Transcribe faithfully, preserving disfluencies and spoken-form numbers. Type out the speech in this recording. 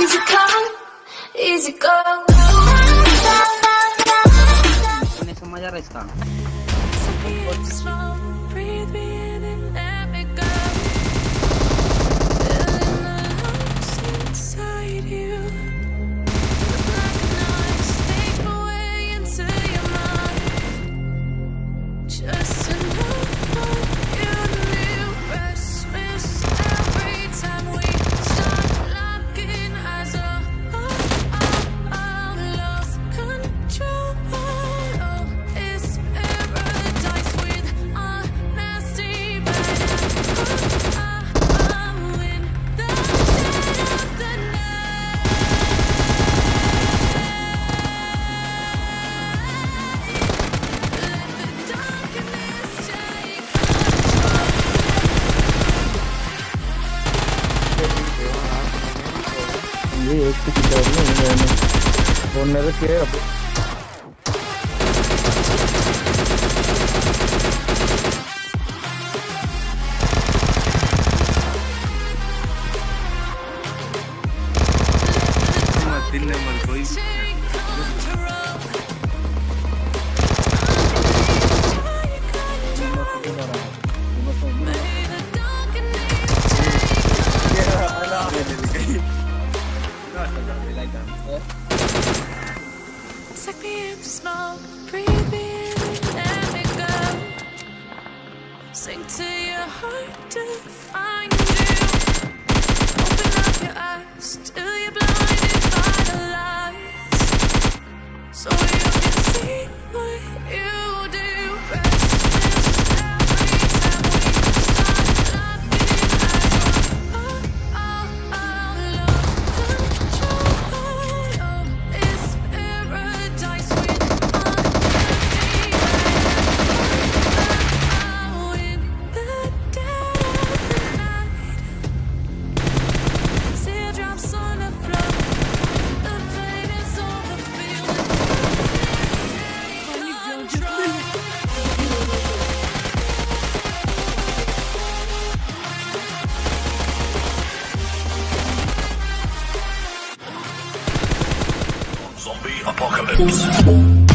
Easy come, easy go. तूने समझा रहा इसका? Breathe me in and let me go. Feeling the loss inside you. Like a knife, take away into your mind. Just to know what you knew. Restless every time we start locking eyes. Oh, oh, oh, oh, lost control. Oh, it's paradise with our nasty bad. Oh, oh, oh, in the dead of the night. Let the darkness take ये एक से किताब नहीं मैंने phone में रखे अब दिन में मन कोई take control. May the darkness take Take me in the smoke, breathe me in and let me go. Sink to your heart to find you. Open up your eyes till you're blinded by the lights, so you can see what you do. Restless every time we start locking eyes. Oh, oh, oh, lost control. Oh, it's paradise with honesty. Oh, in the dead of the night. Teardrops on the floor. The pain is overfilled. Take control. Zombie apocalypse.